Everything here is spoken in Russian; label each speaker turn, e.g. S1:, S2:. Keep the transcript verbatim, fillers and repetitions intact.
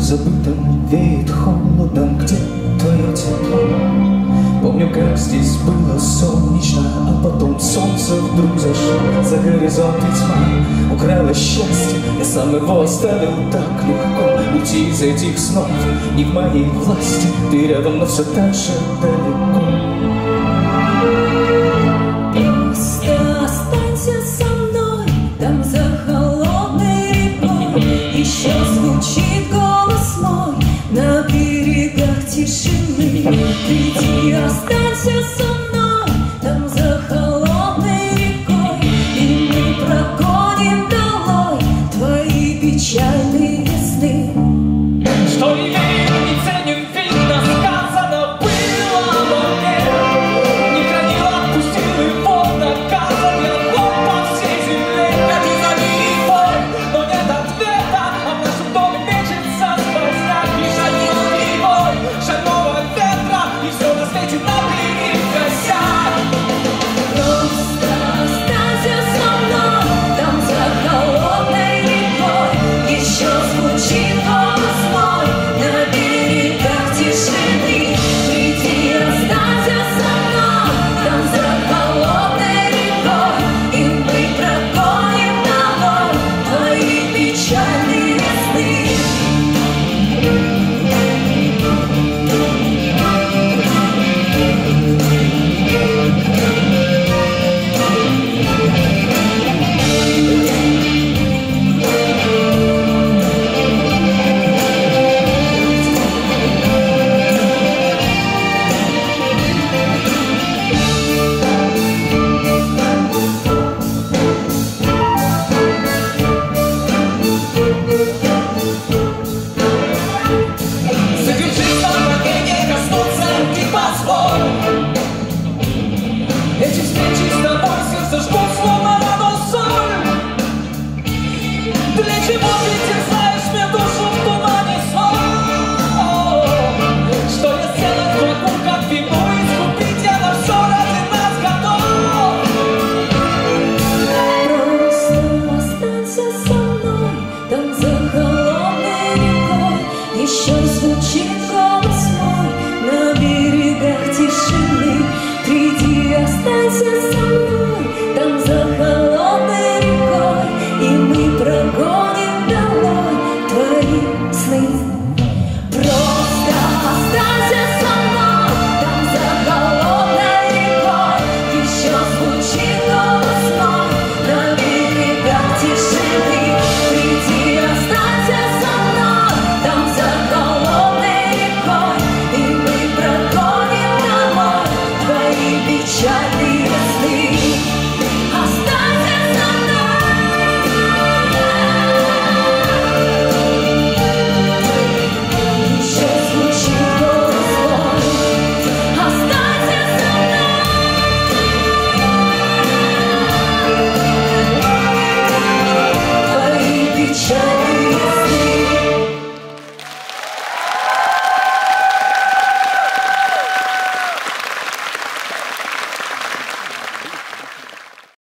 S1: забытом веет холодом, где твое тепло? Помню, как здесь было солнечно, а потом солнце вдруг зашло за горизонт, и тьма украла счастье. Я сам его оставил так легко. Уйти из этих снов не в моей власти. Ты рядом, но все так же далеко.